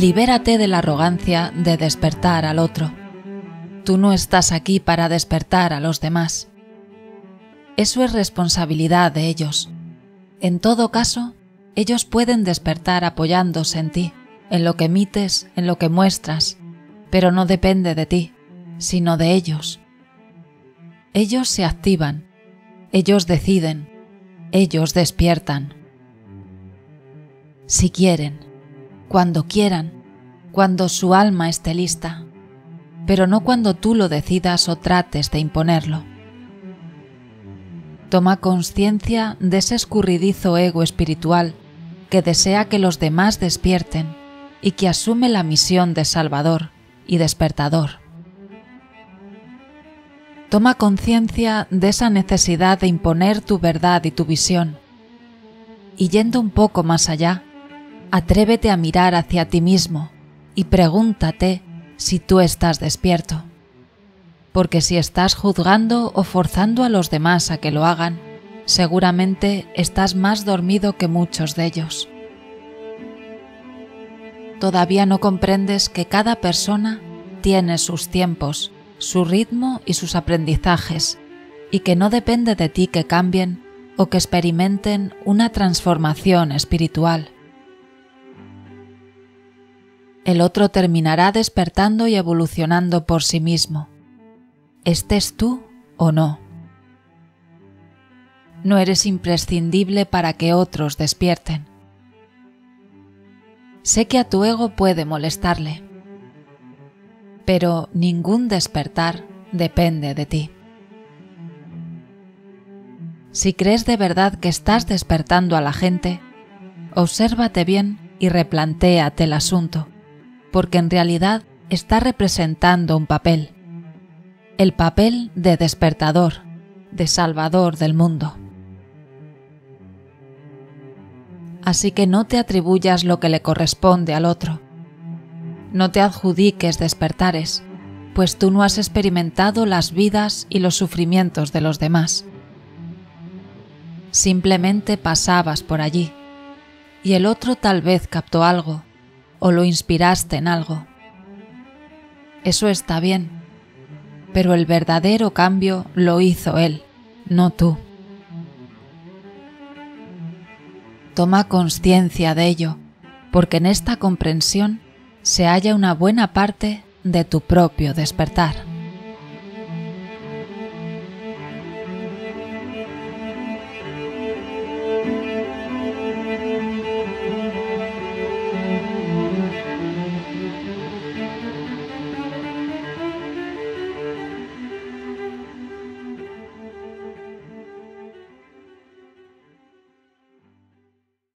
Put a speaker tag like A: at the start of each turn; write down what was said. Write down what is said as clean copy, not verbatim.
A: Libérate de la arrogancia de despertar al otro. Tú no estás aquí para despertar a los demás. Eso es responsabilidad de ellos. En todo caso, ellos pueden despertar apoyándose en ti, en lo que emites, en lo que muestras, pero no depende de ti, sino de ellos. Ellos se activan, ellos deciden, ellos despiertan. Si quieren, cuando quieran, cuando su alma esté lista, pero no cuando tú lo decidas o trates de imponerlo. Toma consciencia de ese escurridizo ego espiritual que desea que los demás despierten y que asume la misión de salvador y despertador. Toma conciencia de esa necesidad de imponer tu verdad y tu visión. Y yendo un poco más allá, atrévete a mirar hacia ti mismo y pregúntate si tú estás despierto. Porque si estás juzgando o forzando a los demás a que lo hagan, seguramente estás más dormido que muchos de ellos. Todavía no comprendes que cada persona tiene sus tiempos, su ritmo y sus aprendizajes, y que no depende de ti que cambien o que experimenten una transformación espiritual. El otro terminará despertando y evolucionando por sí mismo, estés tú o no. No eres imprescindible para que otros despierten. Sé que a tu ego puede molestarle, pero ningún despertar depende de ti. Si crees de verdad que estás despertando a la gente, obsérvate bien y replantéate el asunto, porque en realidad está representando un papel, el papel de despertador, de salvador del mundo. Así que no te atribuyas lo que le corresponde al otro. No te adjudiques despertares, pues tú no has experimentado las vidas y los sufrimientos de los demás. Simplemente pasabas por allí, y el otro tal vez captó algo, o lo inspiraste en algo. Eso está bien, pero el verdadero cambio lo hizo él, no tú. Toma consciencia de ello, porque en esta comprensión se halla una buena parte de tu propio despertar.